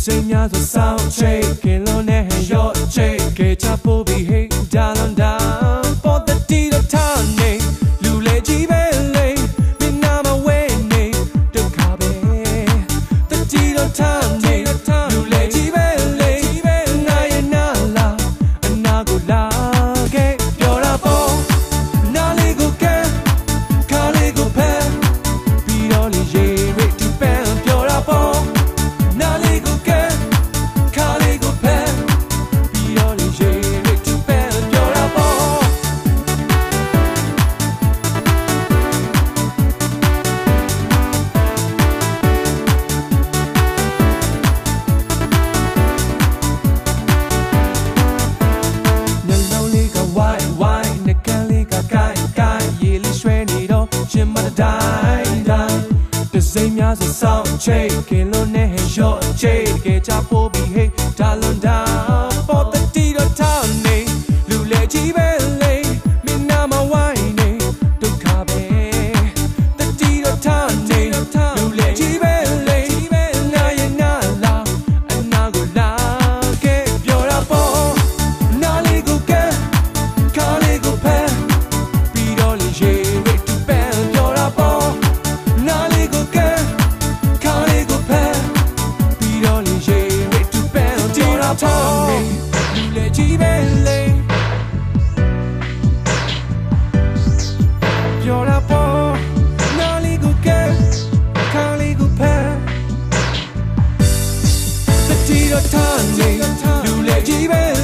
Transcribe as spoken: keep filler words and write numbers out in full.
စိတ်များစွာစောင့်ချိတ်ကင်လုံးနဲ့ရော့ချိတ်ကဲချဖို့ပြီးဟိဒါလွန်ဒါပေါ်တဲ့တီတော့ထားနေလူလေကြီးပဲလေမင်းနာမဝဲနေဒုက္ခပဲတဲ့တီတော့ထားနေလူလေကြီးပဲလေနာရနာလာအနာကိုလာခဲ့ပြောတာပေါ့နာလေးကိုကဲခါလေးကိုဖဲပြီးတော့လေရေရစ်တူပန်းပြောတာပေါ့နာလေးကိုကဲခါလေးကိုဖဲပြီးတော့လေရေရစ်တူပန်းပြောတာပေါ့နှလုံးလေးကဝိုင်းဝိုင်းနှကန်းလေးကကိုင်းကိုင်းရေလေးရွှဲနေတော့ရှင်မတိုင်းတိုင်းတစိမ့်များစွာစောင့်ချိတ်ကင်လုံးနဲ့ရော့ချိတ်ကဲချဖို့ပြီးဟိဒါလွန်ဒါပေါ်တဲ့တီတော့ထားနေလူလေကြီးပဲလေမင်းနာမဝိုင်းနေဒုက္ခပဲတဲ့တီတော့ထားနေလူလေကြီးပဲလေနာရနာလာအနာကိုလာခဲ့ပြောတာပေါ့နာလေးကိုကဲခါလေးကိုဖဲပြီးတော့လေရေရစ်တူပန်းပြောတာပေါ့နာလေးကိုကဲခါလေးကိုဖဲပြီးတော့လေရေရစ်တူပန်းပြောတာပေါ့လူလေကြီးပဲလေပြောတာပေါ့နာလေးကိုကဲခါလေးကိုဖဲတတိတော့ထားနေလူလေကြီးပဲ